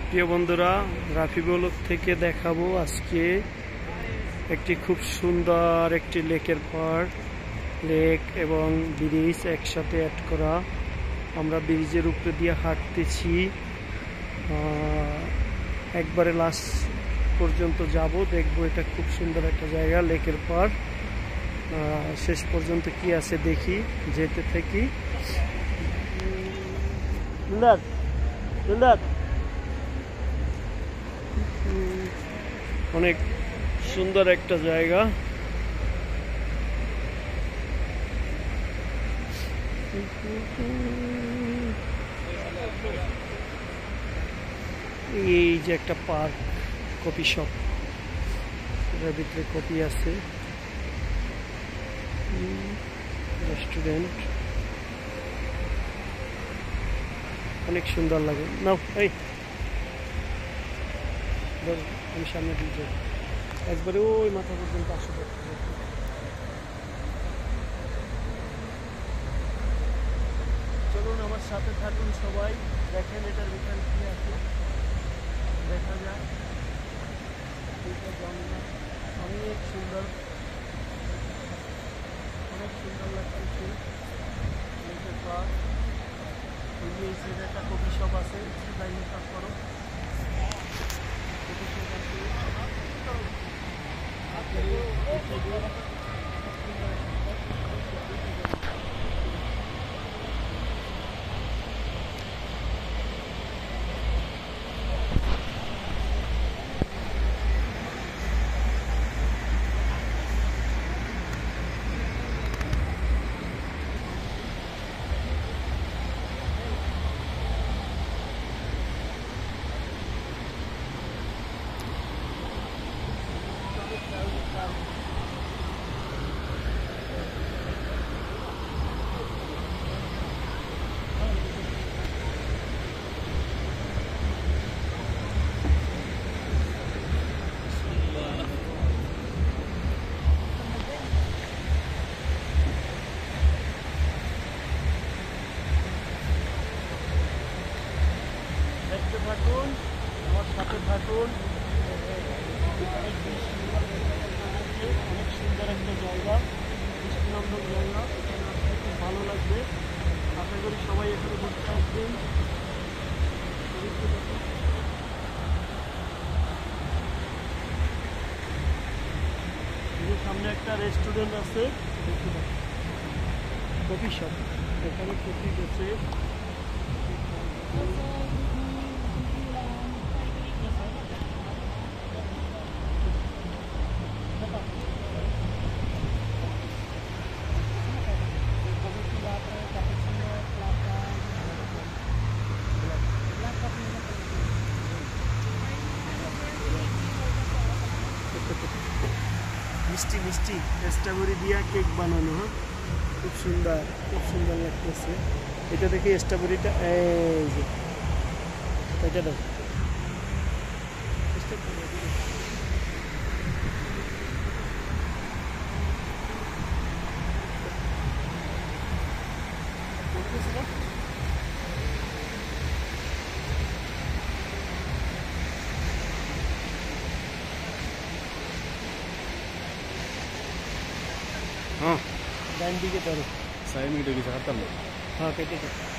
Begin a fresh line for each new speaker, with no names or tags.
প্রিয় বন্ধুরা, রাফি ব্লগ থেকে দেখাবো আজকে একটি খুব সুন্দর একটি লেকের পাড়, লেক এবং ব্রিজ একসাথে অ্যাড করা। আমরা ব্রিজের উপরে দিয়ে হাঁটতেছি, একবারে লাস্ট পর্যন্ত যাব, দেখবো। এটা খুব সুন্দর একটা জায়গা, লেকের পাড়। শেষ পর্যন্ত কি আছে দেখি, যেতে থাকি। অনেক সুন্দর একটা জায়গা। এই যে একটা পার্ক, কফি শপ, এটার ভিতরে কফি আছে, রেস্টুরেন্ট, অনেক সুন্দর লাগে। নাও এই আমি সামনে দিয়ে যাই, একবারে ওই মাথা পর্যন্ত আসো। চলুন আমার সাথে থাকুন সবাই, দেখেন এটার ভিতরে কি আছে, দেখা যায়। অনেক সুন্দর, অনেক সুন্দর লাগতেছে লেকের পাড়। এই সাইডে একটা কফি শপ আছে, চাইলে কাজ করো। কফি শপ আছে, দেখতে থাকুন, আমার সাথে থাকুন। অনেক সুন্দর একটা জায়গা, দৃষ্টিনন্দন জায়গা, এখানে আসলে খুব ভালো লাগবে। আশা করি সবাই এখানে ঘুরতে আসবেন। সামনে একটা রেস্টুরেন্ট আছে, কফি শপ, এখানে কফি গেছে। মিষ্টি মিষ্টি স্ট্রবেরি দিয়া কেক বানানো, হ্যাঁ, খুব সুন্দর, খুব সুন্দর লাগতেছে। এটা দেখি স্ট্রবেরিটা, এই যে এটা দাও। हाँ, डाइन दिखे धरो, साइड में देखिए, हाँ, केटे।